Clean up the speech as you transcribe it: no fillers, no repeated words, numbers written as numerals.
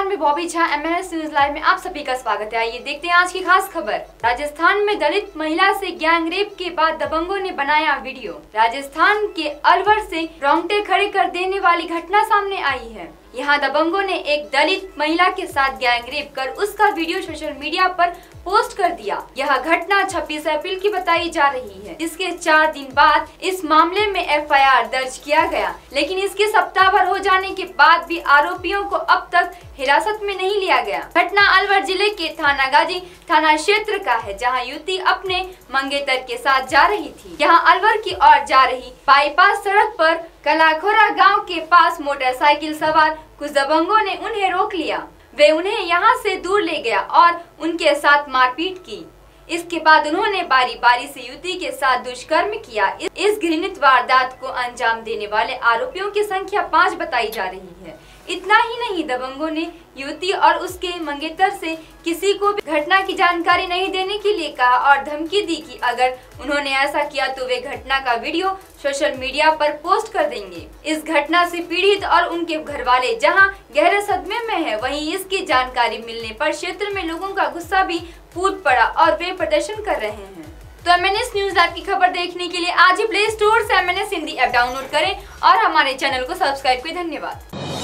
में Bobby Jha, MNS news live में आप सभी का स्वागत है। आइए देखते हैं आज की खास खबर। राजस्थान में दलित महिला से गैंग रेप के बाद दबंगों ने बनाया वीडियो। राजस्थान के अलवर से रोंगटे खड़े कर देने वाली घटना सामने आई है। यहाँ दबंगों ने एक दलित महिला के साथ गैंग रेप कर उसका वीडियो सोशल मीडिया पर पोस्ट कर दिया। यह घटना 26 अप्रैल की बताई जा रही है। इसके 4 दिन बाद इस मामले में FIR दर्ज किया गया, लेकिन इसके सप्ताह भर हो जाने के बाद भी आरोपियों को अब तक हिरासत में नहीं लिया गया। घटना अलवर जिले के थानागाजी थाना क्षेत्र का है, जहां युवती अपने मंगेतर के साथ जा रही थी। यहां अलवर की ओर जा रही बाईपास सड़क पर कलाखोरा गांव के पास मोटरसाइकिल सवार कुछ दबंगों ने उन्हें रोक लिया। वे उन्हें यहां से दूर ले गया और उनके साथ मारपीट की। इसके बाद उन्होंने बारी बारी से युवती के साथ दुष्कर्म किया। इस घृणित वारदात को अंजाम देने वाले आरोपियों की संख्या 5 बताई जा रही है। इतना ही नहीं, दबंगों ने युवती और उसके मंगेतर से किसी को भी घटना की जानकारी नहीं देने के लिए कहा और धमकी दी कि अगर उन्होंने ऐसा किया तो वे घटना का वीडियो सोशल मीडिया पर पोस्ट कर देंगे। इस घटना से पीड़ित और उनके घर वाले जहां गहरे सदमे में हैं, वहीं इसकी जानकारी मिलने पर क्षेत्र में लोगों का गुस्सा भी फूट पड़ा और वे प्रदर्शन कर रहे हैं। तो MNS न्यूज लाइव की खबर देखने के लिए आज ही प्ले स्टोर से MNS हिंदी ऐप डाउनलोड करें और हमारे चैनल को सब्सक्राइब करें। धन्यवाद।